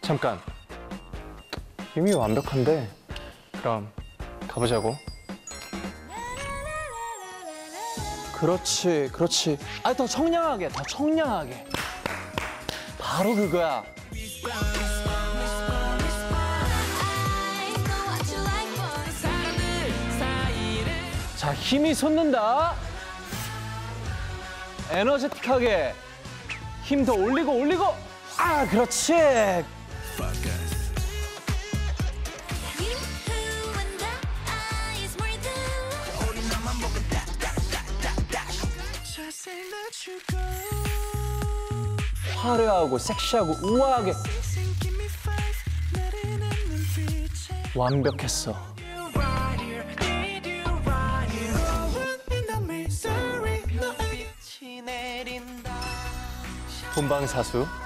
잠깐. 이미 완벽한데. 그럼 가보자고. 그렇지, 그렇지. 아, 더 청량하게, 더 청량하게. 바로 그거야. 자, 힘이 솟는다. 에너제틱하게. 힘 더 올리고 올리고. 아, 그렇지. 화려하고 섹시하고 우아하게. 완벽했어. 본방사수